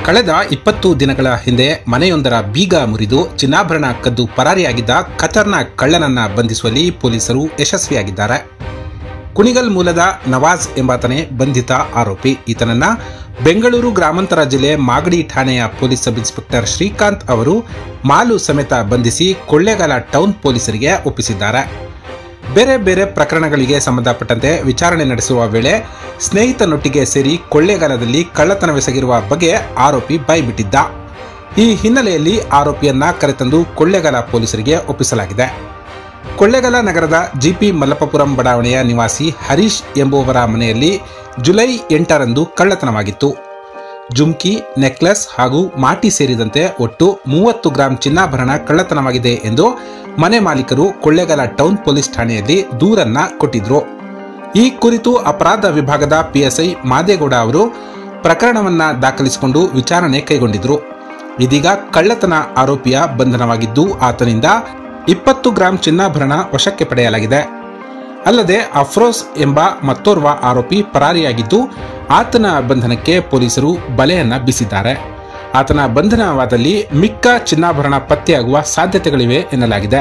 ಕಳೆದ 20 ದಿನಗಳ ಹಿಂದೆ ಮನೆಯೊಂದರ ಬೀಗ ಮುರಿದು ಚಿನ್ನಾಭರಣ ಕದ್ದು ಪರಾರಿಯಾಗಿದ್ದ ಖತರ್ನಾಕ್ ಕಳ್ಳನನ್ನ ಬಂಧಿಸುವಲ್ಲಿ ಪೊಲೀಸರು ಯಶಸ್ವಿಯಾಗಿದ್ದಾರೆ. ಕುಣಿಗಲ್ ಮೂಲದ ನವಾಜ್ ಎಂಬಾತನೇ ಬಂಧಿತ ಆರೋಪಿ. ಈತನನ್ನ ಬೆಂಗಳೂರು ಗ್ರಾಮಾಂತರ ಜಿಲ್ಲೆ ಮಾಗಡಿ ಠಾಣೆಯ ಪೊಲೀಸ್ ಸಬ್ ಇನ್ಸ್ಪೆಕ್ಟರ್ ಶ್ರೀಕಾಂತ್ ಅವರು ಮಾಲು ಸಮೇತ ಬಂಧಿಸಿ ಕೊಳ್ಳೇಗಾಲ ಟೌನ್ ಪೊಲೀಸರಿಗೆ ಒಪ್ಪಿಸಿದ್ದಾರೆ. ಬೇರೆ ಬೇರೆ ಪ್ರಕರಣಗಳಿಗೆ ಸಂಬಂಧಪಟ್ಟಂತೆ ವಿಚಾರಣೆ ನಡೆಸುವ ವೇಳೆ ಸ್ನೇಹಿತನೊಟ್ಟಿಗೆ ಸೇರಿ ಕೊಳ್ಳೇಗಾಲದಲ್ಲಿ ಕಳ್ಳತನವೆಸಗಿರುವ ಬಗ್ಗೆ ಆರೋಪಿ ಬಾಯ್ಬಿಟ್ಟಿದ್ದ. ಈ ಹಿನ್ನೆಲೆಯಲ್ಲಿ ಆರೋಪಿಯನ್ನ ಕರೆತಂದು ಕೊಳ್ಳೇಗಾಲ ಪೊಲೀಸರಿಗೆ ಒಪ್ಪಿಸಲಾಗಿದೆ. ಕೊಳ್ಳೇಗಾಲ ನಗರದ ಜಿಪಿ ಮಲ್ಲಪ್ಪಪುರಂ ಬಡಾವಣೆಯ ನಿವಾಸಿ ಹರೀಶ್ ಎಂಬುವವರ ಮನೆಯಲ್ಲಿ ಜುಲೈ 8ರಂದು ಕಳ್ಳತನವಾಗಿತ್ತು. ಜುಮ್ಕಿ, ನೆಕ್ಲೆಸ್ ಹಾಗೂ ಮಾಟಿ ಸೇರಿದಂತೆ ಒಟ್ಟು 30 ಗ್ರಾಂ ಚಿನ್ನಾಭರಣ ಕಳ್ಳತನವಾಗಿದೆ ಎಂದು ಮನೆ ಮಾಲೀಕರು ಕೊಳ್ಳೇಗಾಲ ಟೌನ್ ಪೊಲೀಸ್ ಠಾಣೆಯಲ್ಲಿ ದೂರನ್ನ ಕೊಟ್ಟಿದ್ರು. ಈ ಕುರಿತು ಅಪರಾಧ ವಿಭಾಗದ ಪಿಎಸ್ಐ ಮಾದೇಗೌಡ ಅವರು ಪ್ರಕರಣವನ್ನ ದಾಖಲಿಸಿಕೊಂಡು ವಿಚಾರಣೆ ಕೈಗೊಂಡಿದ್ರು. ಇದೀಗ ಕಳ್ಳತನ ಆರೋಪಿಯ ಬಂಧನವಾಗಿದ್ದು ಆತನಿಂದ 20 ಗ್ರಾಂ ಚಿನ್ನಾಭರಣ ವಶಕ್ಕೆ ಪಡೆಯಲಾಗಿದೆ. ಅಲ್ಲದೆ ಅಫ್ರೋಸ್ ಎಂಬ ಮತ್ತೋರ್ವ ಆರೋಪಿ ಪರಾರಿಯಾಗಿದ್ದು ಆತನ ಬಂಧನಕ್ಕೆ ಪೊಲೀಸರು ಬಲೆಯನ್ನ ಬೀಸಿದ್ದಾರೆ. ಆತನ ಬಂಧನವಾದಲ್ಲಿ ಮಿಕ್ಕ ಚಿನ್ನಾಭರಣ ಪತ್ತೆಯಾಗುವ ಸಾಧ್ಯತೆಗಳಿವೆ ಎನ್ನಲಾಗಿದೆ.